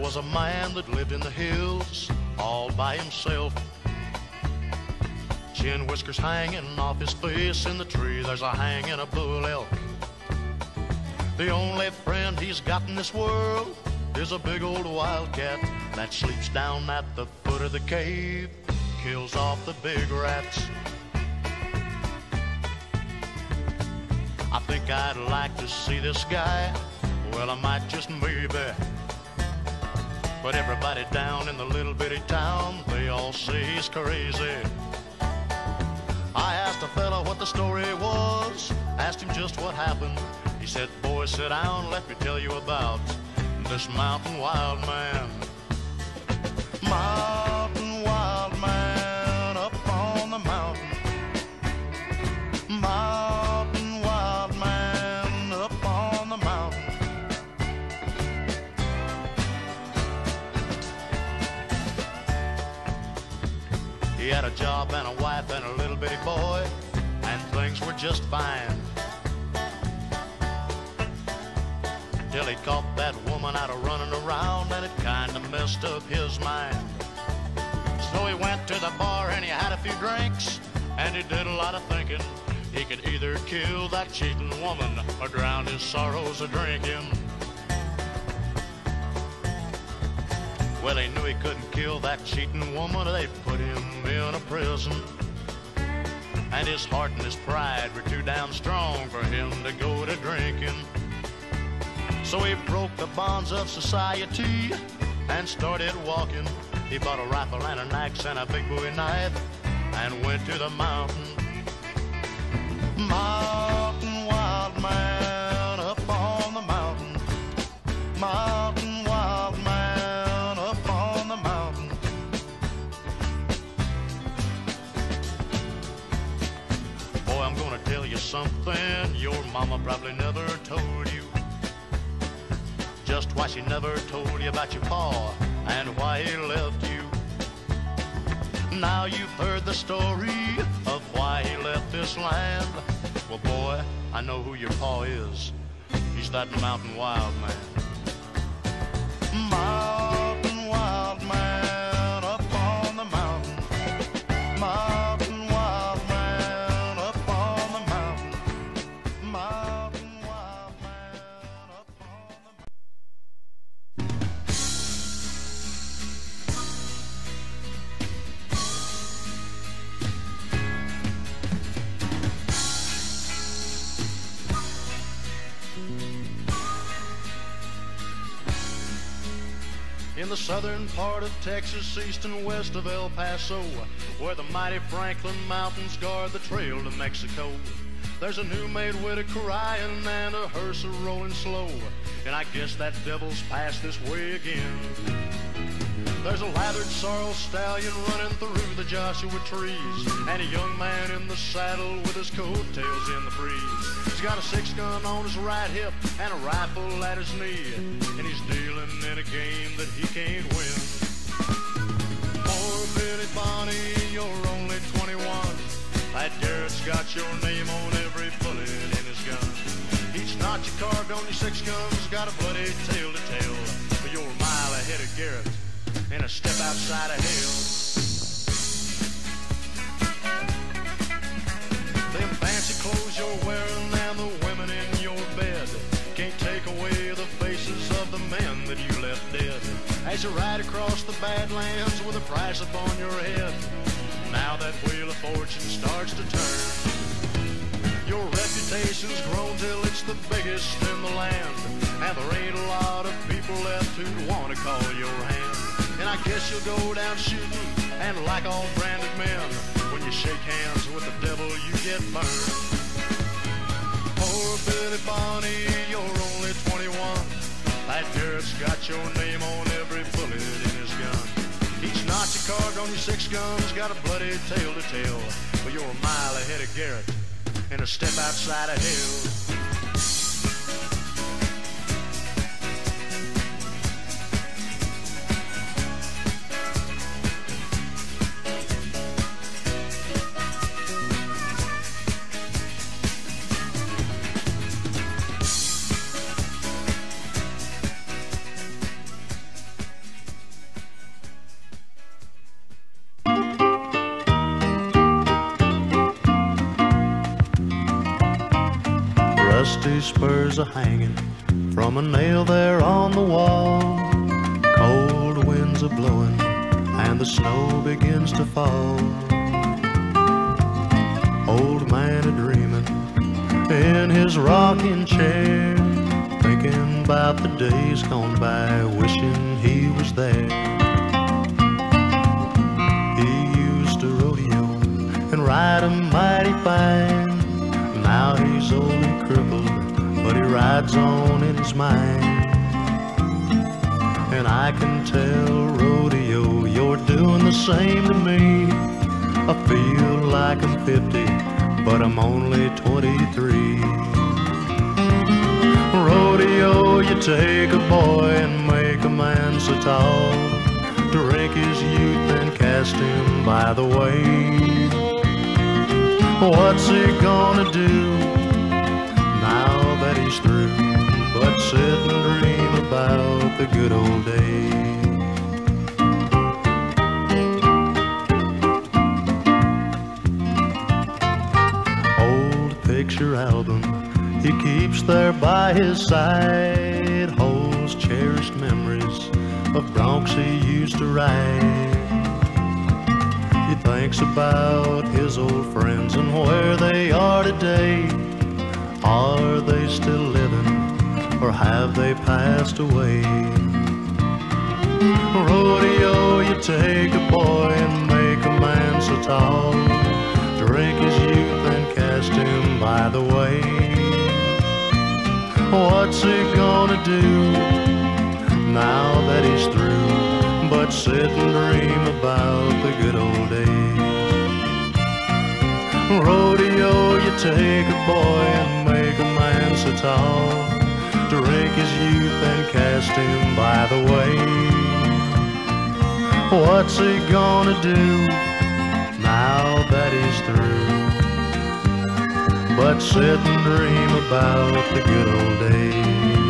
was a man that lived in the hills all by himself. Chin whiskers hanging off his face. In the tree there's a hanging a bull elk. The only friend he's got in this world is a big old wildcat that sleeps down at the foot of the cave, kills off the big rats. I think I'd like to see this guy. Well, I might just maybe. But everybody down in the little bitty town, they all say he's crazy. I asked a fella what the story was, asked him just what happened. He said, boy, sit down, let me tell you about this mountain wild man. Mountain wild man up on the mountain. Mountain wild man up on the mountain. He had a job and a wife and a little bitty boy, and things were just fine. Till he caught that woman out of running around, and it kinda messed up his mind. So he went to the bar and he had a few drinks, and he did a lot of thinking. He could either kill that cheating woman or drown his sorrows a drinking. Well, he knew he couldn't kill that cheating woman, or they'd put him in a prison. And his heart and his pride were too damn strong for him to go to drinking. So he broke the bonds of society and started walking. He bought a rifle and an axe and a big bowie knife and went to the mountain. Mountain wild man up on the mountain. Mountain wild man up on the mountain. Boy, I'm gonna tell you something your mama probably never told you. Just why she never told you about your pa and why he left you. Now you've heard the story of why he left this land. Well, boy, I know who your pa is. He's that mountain wild man. Mountain wild man up on the mountain. Mountain wild man up on the mountain. Mountain wild man up on the mountain. In the southern part of Texas, east and west of El Paso, where the mighty Franklin Mountains guard the trail to Mexico, there's a new-made widow crying and a hearse a-rolling slow, and I guess that devil's passed this way again. There's a lathered sorrel stallion running through the Joshua trees, and a young man in the saddle with his coattails in the breeze. He's got a 6-gun on his right hip and a rifle at his knee, and he's dealing in a game that he can't win. Poor Billy Bonnie, you're only 21. That Garrett's got your name on every bullet in his gun. Each notch you carved on your 6 guns got a bloody tale to tell, but you're a mile ahead of Garrett and a step outside of hell. Them fancy clothes you're wearing and the women in your bed can't take away the faces of the men that you left dead. As you ride across the Badlands with a price upon your head, now that wheel of fortune starts to turn. Your reputation's grown till it's the biggest in the land, and there ain't a lot of people left who'd want to call your hand. And I guess you'll go down shooting, and like all branded men, when you shake hands with the devil, you get burned. Poor Billy Bonnie, you're only 21. That Garrett's got your name on every bullet in his gun. Each notch you carved on your 6 guns got a bloody tale to tell, but you're a mile ahead of Garrett and a step outside of hell. rusty spurs are hanging from a nail there on the wall. Cold winds are blowing and the snow begins to fall. Old man a dreaming in his rocking chair, thinking about the days gone by, wishing he was there. He used to rodeo and ride a mighty fine. Now he's old and crippled, but he rides on in his mind. And I can tell, rodeo, you're doing the same to me. I feel like I'm 50, but I'm only 23. Rodeo, you take a boy and make a man so tall, drink his youth and cast him by the way. What's he gonna do now that he's through but sit and dream about the good old days? Picture album he keeps there by his side holds cherished memories of broncs he used to ride. He thinks about his old friends and where they are today. Are they still living or have they passed away? Rodeo, you take a boy and make a man so tall, drink his youth and cast him by the way. What's he gonna do now that he's through but sit and dream about the good old days? Rodeo, you take a boy and make a man so tall, drink his youth and cast him by the way. What's he gonna do now that he's through but sit and dream about the good old days?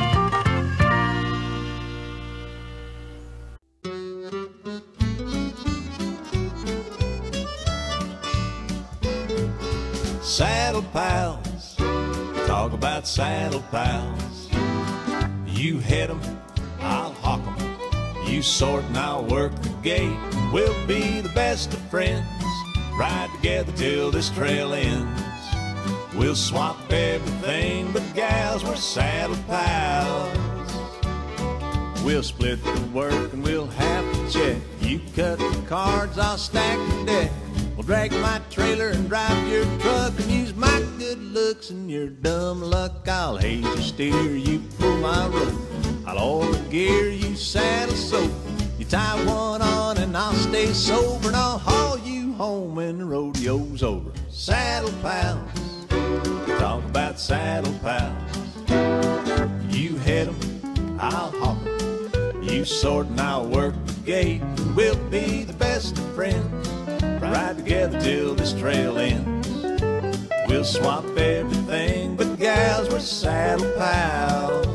Saddle pals, talk about saddle pals. You hit 'em, I'll hawk 'em. You sort and I'll work the gate. We'll be the best of friends, ride together till this trail ends. We'll swap everything but gals, we're saddle pals. We'll split the work and we'll have to check. You cut the cards, I'll stack the deck. We'll drag my trailer and drive your truck and use my good looks and your dumb luck. I'll haze your steer, you pull my rope. I'll oil the gear, you saddle soap. You tie one on and I'll stay sober, and I'll haul you home when the rodeo's over. Saddle pals, talk about saddle pals. You hit 'em, I'll hawk 'em. You sort and I'll work the gate. We'll be the best of friends, ride together till this trail ends. We'll swap everything but gals, we're saddle pals.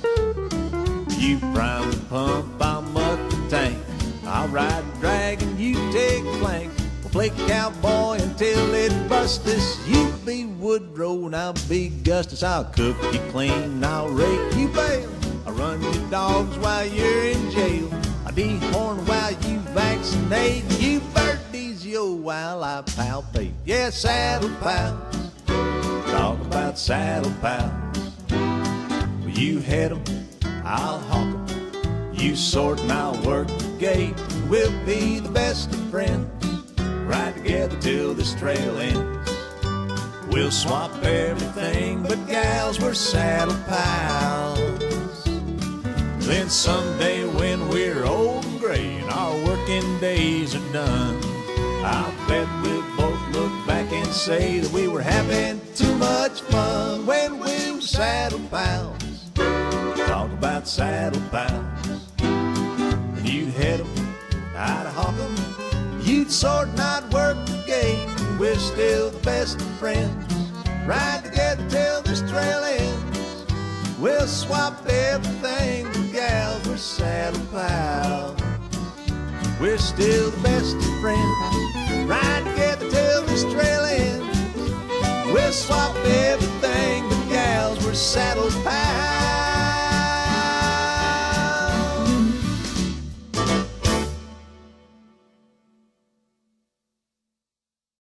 You prime the pump, I'll muck the tank. I'll ride the dragon, you take flank. We'll play cowboy until it busts us. You be Woodrow and I'll be Gustus. I'll cook you clean, I'll rake you bail. I'll run your dogs while you're in jail. I'll dehorn while you vaccinate. You birdies yo while I palpate. Yeah, saddle pals, talk about saddle pals. Well, you hit 'em, I'll hawk 'em. You sort and I'll work the gate. We'll be the best of friends, ride together till this trail ends. We'll swap everything but gals, we're saddle pals. Then someday when we're old and gray and our working days are done, I'll bet we'll both look back and say that we were having too much fun when we were saddle pals. Talk about saddle pals. When you hit 'em, I'd hawk 'em. You'd sort and I'd work the gate. We're still the best of friends, ride together till this trail ends. We'll swap everything with gals, we're saddle pals. We're still the best of friends.